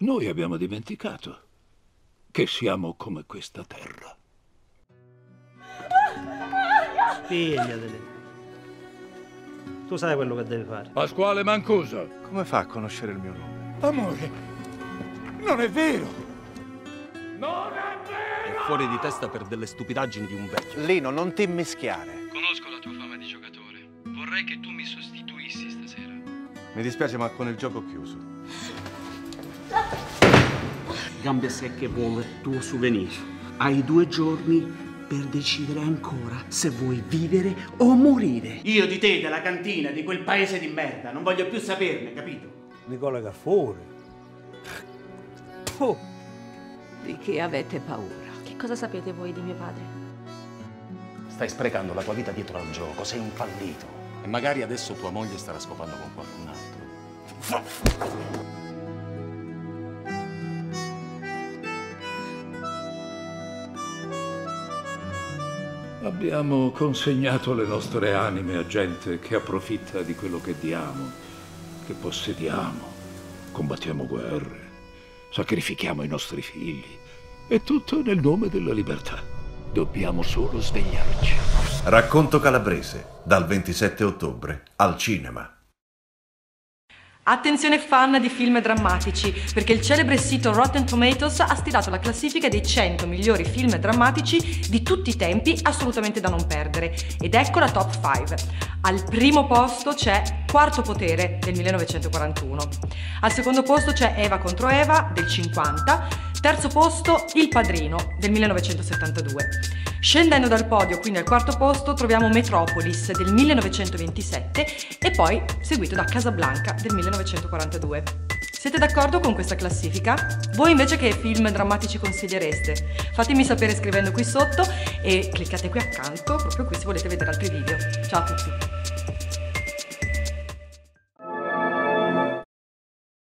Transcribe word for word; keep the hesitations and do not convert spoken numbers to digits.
Noi abbiamo dimenticato che siamo come questa terra. Pigliateli. Tu sai quello che devi fare. Pasquale Mancuso. Come fa a conoscere il mio nome? Amore, non è vero. Non è vero! È fuori di testa per delle stupidaggini di un vecchio. Lino, non ti immischiare. Conosco la tua fama di giocatore. Vorrei che tu mi sostituissi stasera. Mi dispiace, ma con il gioco chiuso. Gambe secche vuole il tuo souvenir. Hai due giorni per decidere ancora se vuoi vivere o morire. Io di te, della cantina, di quel paese di merda, non voglio più saperne, capito? Nicola Gaffori. Oh. Di che avete paura? Che cosa sapete voi di mio padre? Stai sprecando la tua vita dietro al gioco, sei un fallito. E magari adesso tua moglie starà scopando con qualcun altro. Abbiamo consegnato le nostre anime a gente che approfitta di quello che diamo, che possediamo. Combattiamo guerre, sacrifichiamo i nostri figli. E tutto nel nome della libertà. Dobbiamo solo svegliarci. Racconto calabrese, dal ventisette ottobre al cinema. Attenzione fan di film drammatici, perché il celebre sito Rotten Tomatoes ha stilato la classifica dei cento migliori film drammatici di tutti i tempi, assolutamente da non perdere. Ed ecco la top cinque. Al primo posto c'è Quarto Potere del millenovecentoquarantuno. Al secondo posto c'è Eva contro Eva del cinquanta. Terzo posto Il Padrino del millenovecentosettantadue. Scendendo dal podio, quindi al quarto posto, troviamo Metropolis del millenovecentoventisette e poi seguito da Casablanca del millenovecentoquarantadue. Siete d'accordo con questa classifica? Voi invece che film drammatici consigliereste? Fatemi sapere scrivendo qui sotto e cliccate qui accanto, proprio qui se volete vedere altri video. Ciao a tutti!